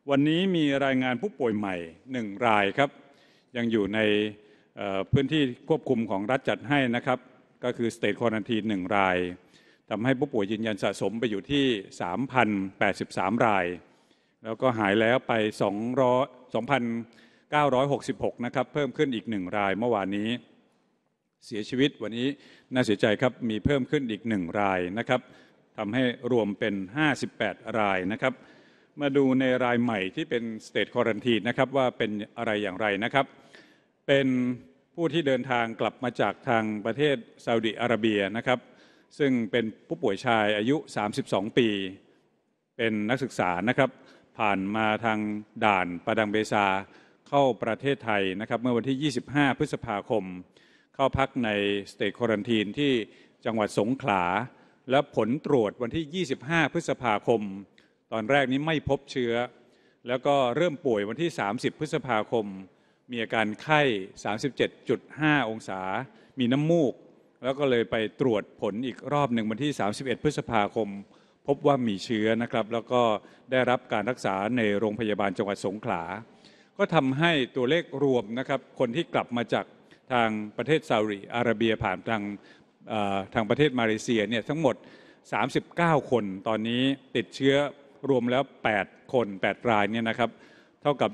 วันนี้มีรายงานผู้ป่วยใหม่1 รายครับยังอยู่ในพื้นที่ควบคุมของรัฐจัดให้นะครับก็คือ State Quarantine 1 รายทำให้ผู้ป่วยยืนยันสะสมไปอยู่ที่ 3,083 รายแล้วก็หายแล้วไป2,966 นะครับเพิ่มขึ้นอีก1 รายเมื่อวานนี้เสียชีวิตวันนี้น่าเสียใจครับมีเพิ่มขึ้นอีก1 รายนะครับทำให้รวมเป็น58 รายนะครับมาดูในรายใหม่ที่เป็น State Quarantine นะครับว่าเป็นอะไรอย่างไรนะครับเป็นผู้ที่เดินทางกลับมาจากทางประเทศซาอุดิอาระเบียนะครับซึ่งเป็นผู้ป่วยชายอายุ32 ปีเป็นนักศึกษานะครับผ่านมาทางด่านปะดังเบซาเข้าประเทศไทยนะครับเมื่อวันที่25 พฤษภาคมเข้าพักใน State Quarantine ที่จังหวัดสงขลาและผลตรวจวันที่25 พฤษภาคมตอนแรกนี้ไม่พบเชื้อแล้วก็เริ่มป่วยวันที่30 พฤษภาคมมีอาการไข้ 37.5 องศามีน้ำมูกแล้วก็เลยไปตรวจผลอีกรอบหนึ่งวันที่31 พฤษภาคมพบว่ามีเชื้อนะครับแล้วก็ได้รับการรักษาในโรงพยาบาลจังหวัดสงขลาก็ทำให้ตัวเลขรวมนะครับคนที่กลับมาจากทางประเทศซาอุดิอาระเบียผ่านทางประเทศมาเลเซียเนี่ยทั้งหมด39 คนตอนนี้ติดเชื้อรวมแล้ว8 รายเนี่ยนะครับเท่ากับ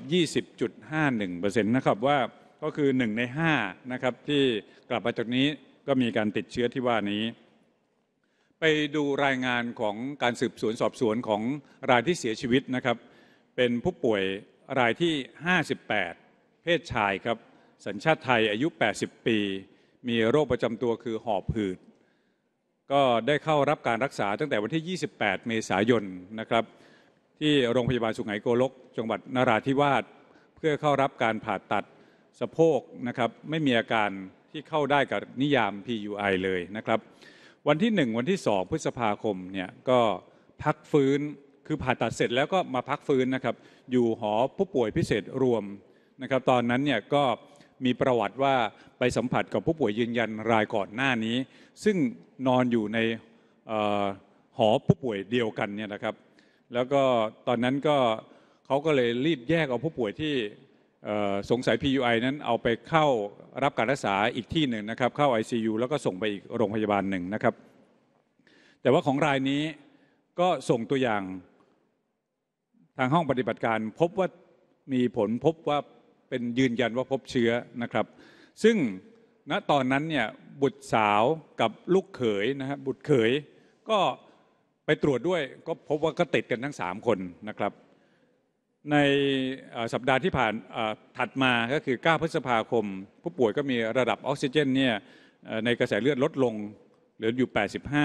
20.51% นะครับว่าก็คือ1 ใน 5นะครับที่กลับมาจากนี้ก็มีการติดเชื้อที่ว่านี้ไปดูรายงานของการสืบสวนสอบสวนของรายที่เสียชีวิตนะครับเป็นผู้ป่วยรายที่58เพศชายครับสัญชาติไทยอายุ80 ปีมีโรคประจำตัวคือหอบหืดก็ได้เข้ารับการรักษาตั้งแต่วันที่28 เมษายนนะครับที่โรงพยาบาลสุไหงโกลกจังหวัดนราธิวาสเพื่อเข้ารับการผ่าตัดสะโพกนะครับไม่มีอาการที่เข้าได้กับนิยาม PUI เลยนะครับวันที่1วันที่2 พฤษภาคมเนี่ยก็พักฟื้นคือผ่าตัดเสร็จแล้วก็มาพักฟื้นนะครับอยู่หอผู้ป่วยพิเศษรวมนะครับตอนนั้นเนี่ยก็มีประวัติว่าไปสัมผัสกับผู้ป่วยยืนยันรายก่อนหน้านี้ซึ่งนอนอยู่ในหอผู้ป่วยเดียวกันเนี่ยนะครับแล้วก็ตอนนั้นก็เขาก็เลยรีบแยกเอาผู้ป่วยที่สงสัย PUI นั้นเอาไปเข้ารับการรักษาอีกที่หนึ่งนะครับเข้า ICU แล้วก็ส่งไปอีกโรงพยาบาลหนึ่งนะครับแต่ว่าของรายนี้ก็ส่งตัวอย่างทางห้องปฏิบัติการพบว่ามีผลพบว่าเป็นยืนยันว่าพบเชื้อนะครับซึ่งณตอนนั้นเนี่ยบุตรสาวกับลูกเขยนะครับบุตรเขยก็ไปตรวจด้วยก็พบว่าก็ติดกันทั้ง3 คนนะครับในสัปดาห์ที่ผ่านถัดมาก็คือ9 พฤษภาคมผู้ป่วยก็มีระดับออกซิเจนเนี่ยในกระแสเลือดลดลงเหลืออยู่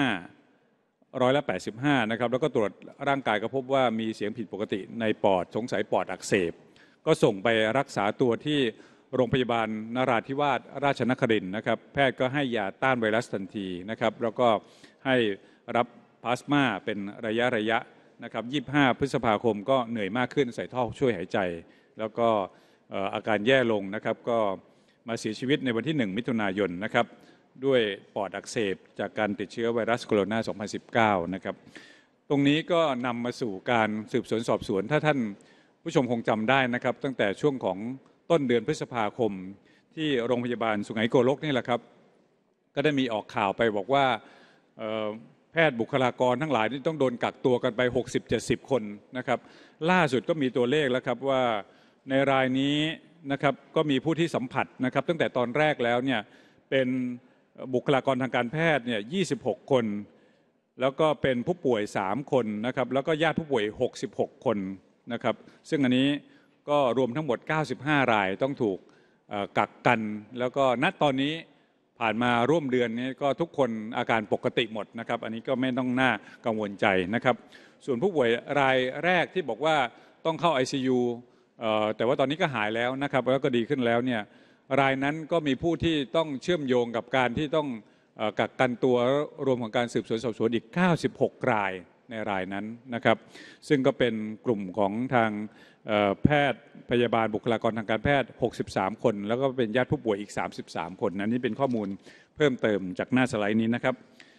85%นะครับแล้วก็ตรวจร่างกายก็พบว่ามีเสียงผิดปกติในปอดสงสัยปอดอักเสบก็ส่งไปรักษาตัวที่โรงพยาบาลนราธิวาสราชนครินทร์นะครับแพทย์ก็ให้ยาต้านไวรัสทันทีนะครับแล้วก็ให้รับพลาสมาเป็นระยะนะครับ25 พฤษภาคมก็เหนื่อยมากขึ้นใส่ท่อช่วยหายใจแล้วก็อาการแย่ลงนะครับก็มาเสียชีวิตในวันที่1 มิถุนายนนะครับด้วยปอดอักเสบจากการติดเชื้อไวรัสโคโรนา 2019 นะครับตรงนี้ก็นำมาสู่การสืบสวนสอบสวนถ้าท่านผู้ชมคงจำได้นะครับตั้งแต่ช่วงของต้นเดือนพฤษภาคมที่โรงพยาบาลสุไหงโกลกนี่แหละครับก็ได้มีออกข่าวไปบอกว่าแพทย์บุคลากรทั้งหลายที่ต้องโดนกักตัวกันไป 60-70 คนนะครับล่าสุดก็มีตัวเลขแล้วครับว่าในรายนี้นะครับก็มีผู้ที่สัมผัสนะครับตั้งแต่ตอนแรกแล้วเนี่ยเป็นบุคลากรทางการแพทย์เนี่ย26 คนแล้วก็เป็นผู้ป่วย3 คนนะครับแล้วก็ญาติผู้ป่วย66 คนนะครับซึ่งอันนี้ก็รวมทั้งหมด95 รายต้องถูกกักกันแล้วก็ณตอนนี้ผ่านมาร่วมเดือนนี้ก็ทุกคนอาการปกติหมดนะครับอันนี้ก็ไม่ต้องน่ากังวลใจนะครับส่วนผู้ป่วยรายแรกที่บอกว่าต้องเข้า ICU แต่ว่าตอนนี้ก็หายแล้วนะครับแล้วก็ดีขึ้นแล้วเนี่ยรายนั้นก็มีผู้ที่ต้องเชื่อมโยงกับการที่ต้องกักกันตัวรวมของการสืบสวนสอบสวนอีก96 รายในรายนั้นนะครับซึ่งก็เป็นกลุ่มของทางแพทย์พยาบาลบุคลากรทางการแพทย์63 คนแล้วก็เป็นญาติผู้ป่วยอีก33 คนอันนี้เป็นข้อมูลเพิ่มเติมจากหน้าสไลด์นี้นะครับ